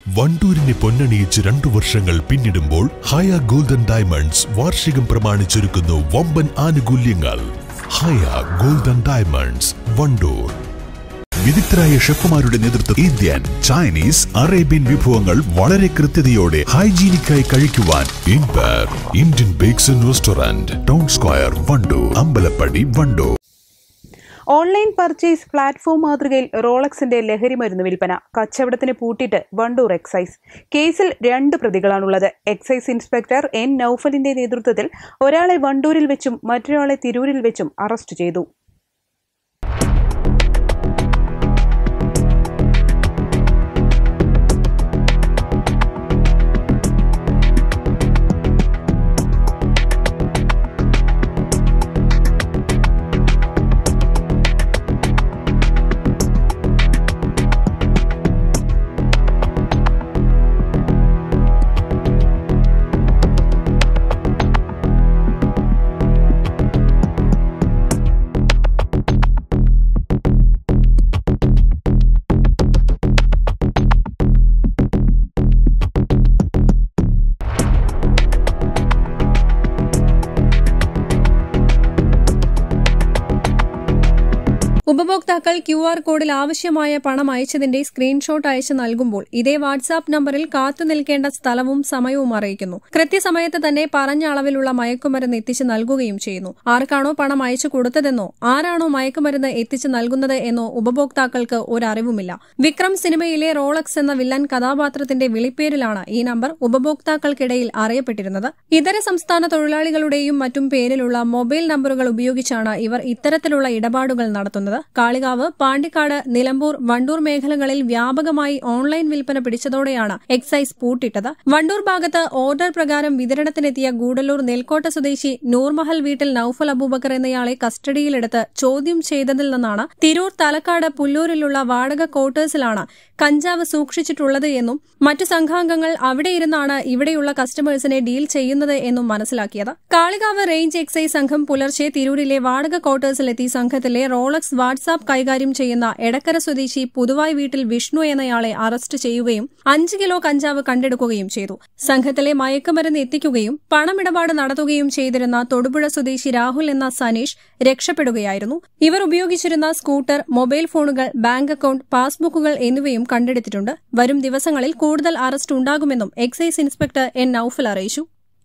വണ്ടൂരിനെ പൊന്നണിയിച്ച് 2 വർഷങ്ങൾ പിന്നിടുമ്പോൾ ഹയ golden diamonds വാർഷികം പ്രമാണിച്ചൊരുക്കുന്നു വമ്പൻ ആനുകൂല്യങ്ങൾ. Haya golden diamonds, Wandoor. വിദഗ്ധരായ ഷെഫുമാരുടെ നേതൃത്വത്തിൽ ഇന്ത്യൻ, ചൈനീസ്, അറേബ്യൻ വിഭവങ്ങൾ വളരെ കൃത്യതയോടെ ഹൈജീനിക്കായി കഴിക്കുവാൻ Indian bakes and restaurant, town square, Wandoor, Ambalappadi, Wandoor. Online purchase platform മാതൃകയിൽ റോളക്സിന്റെ ലഹരി മരുന്ന് വിൽപ്പന. കച്ചവടത്തിന് പൂട്ടിയിട്ട് വണ്ടൂർ എക്സൈസ്. കേസിൽ 2 പ്രതികളാണുള്ളത്. എക്സൈസ് ഇൻസ്പെക്ടർ എൻ നൌഫലിന്റെ നേതൃത്വത്തിൽ ഒരാളെ വണ്ടൂരിൽ വെച്ചും മറ്റൊരാളെ തിരൂരിൽ വെച്ചും അറസ്റ്റ് ചെയ്തു. ഉപഭോക്താക്കൾ QR കോഡിൽ ആവശ്യമായ പണം അയച്ചതിന്റെ സ്ക്രീൻഷോട്ട് അയച്ചു നൽകുമ്പോൾ ഇതേ വാട്സാപ്പ് നമ്പറിൽ കാത്തുനിൽക്കേണ്ട സ്ഥലവും സമയവും അറിയിക്കുന്നു. കൃത്യസമയത്ത് തന്നെ പറഞ്ഞ അളവിലുള്ള മയക്കുമരുന്ന് എത്തിച്ചു നൽകുകയും ചെയ്യുന്നു. ആർക്കാണോ പണം അയച്ചു കൊടുത്തതെന്നോ ആരാണോ മയക്കുമരുന്ന് എത്തിച്ചു നൽകുന്നത് എന്നോ ഉപഭോക്താക്കൾക്ക് ഒരറിവുമില്ല. വിക്രം സിനിമയിലെ റോളക്സ് എന്ന വില്ലൻ കഥാപാത്രത്തിന്റെ വിളിപ്പേരിലാണ് ഈ നമ്പർ ഉപഭോക്താക്കൾക്കിടയിൽ അറിയപ്പെട്ടിരുന്നത്. ഇതര സംസ്ഥാന തൊഴിലാളികളുടെയും മറ്റും പേരിലുള്ള മൊബൈൽ നമ്പറുകൾ ഉപയോഗിച്ചാണ് ഇവർ ഇത്തരത്തിലുള്ള ഇടപാടുകൾ നടത്തുന്നത്. കാളികാവ്, പാണ്ടിക്കാട്, നിലമ്പൂർ, വണ്ടൂർ മേഖലകളിൽ വ്യാപകമായി ഓൺലൈൻ വിൽപ്പന പിടിച്ചതോടെയാണ് എക്സൈസ് പൂട്ടിട്ടത്. വണ്ടൂർ ഭാഗത്ത് ഓർഡർ പ്രകാരം വിതരണത്തിനെത്തിയ ഗൂഡല്ലൂർ നെൽക്കോട്ട സ്വദേശി നൂർമഹൽ വീട്ടിൽ നൌഫൽ അബൂബക്കർ എന്നയാളെ കസ്റ്റഡിയിലെടുത്ത് ചോദ്യം ചെയ്തതിൽ നിന്നാണ് തിരൂർ തലക്കാട് പുല്ലൂരിലുള്ള വാടക ക്വാർട്ടേഴ്സിലാണ് കഞ്ചാവ് സൂക്ഷിച്ചിട്ടുള്ളത് എന്നും മറ്റു സംഘാംഗങ്ങൾ അവിടെയിരുന്നാണ് ഇവിടെയുള്ള കസ്റ്റമേഴ്സിനെ ഡീൽ ചെയ്യുന്നത് എന്നും മനസ്സിലാക്കിയത്. കാളികാവ് റേഞ്ച് എക്സൈസ് സംഘം പുലർച്ചെ തിരൂരിലെ വാടക ക്വാർട്ടേഴ്സിലെത്തി സംഘത്തിലെ റോളക്സ് വാട്സാപ്പ് കൈകാര്യം ചെയ്യുന്ന എടക്കര സ്വദേശി പുതുവായി വീട്ടിൽ വിഷ്ണു എന്നയാളെ അറസ്റ്റ് ചെയ്യുകയും 5 കിലോ കഞ്ചാവ് കണ്ടെടുക്കുകയും ചെയ്തു. സംഘത്തിലെ മയക്കുമരുന്ന് എത്തിക്കുകയും പണമിടപാട് നടത്തുകയും ചെയ്തിരുന്ന തൊടുപുഴ സ്വദേശി രാഹുൽ എന്ന സനീഷ് രക്ഷപ്പെടുകയായിരുന്നു. ഇവർ ഉപയോഗിച്ചിരുന്ന സ്കൂട്ടർ, മൊബൈൽ ഫോണുകൾ, ബാങ്ക് അക്കൌണ്ട്, പാസ്ബുക്കുകൾ എന്നിവയും കണ്ടെടുത്തിട്ടുണ്ട്. വരും ദിവസങ്ങളിൽ കൂടുതൽ അറസ്റ്റ് ഉണ്ടാകുമെന്നും എക്സൈസ് ഇൻസ്പെക്ടർ എൻ നൌഫൽ അറിയിച്ചു.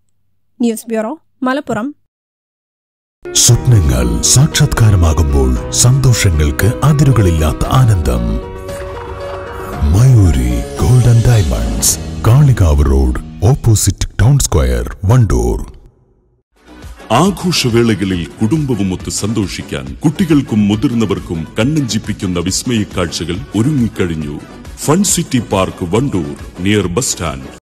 News bureau, Malappuram. സ്വപ്നങ്ങൾ സാക്ഷാത്കാരമാകുമ്പോൾ സന്തോഷങ്ങൾക്ക് അതിരുകളില്ലാത്ത ആനന്ദം. Mayuri golden diamonds, Kalikavu road, opposite town square, Wandoor. ആഘോഷവേളകളിൽ കുടുംബവുമൊത്ത് സന്തോഷിക്കാൻ കുട്ടികൾക്കും മുതിർന്നവർക്കും കണ്ണഞ്ചിപ്പിക്കുന്ന വിസ്മയ കാഴ്ചകൾ ഒരുങ്ങിക്കഴിഞ്ഞു. Fun city park, Wandoor, near bus stand.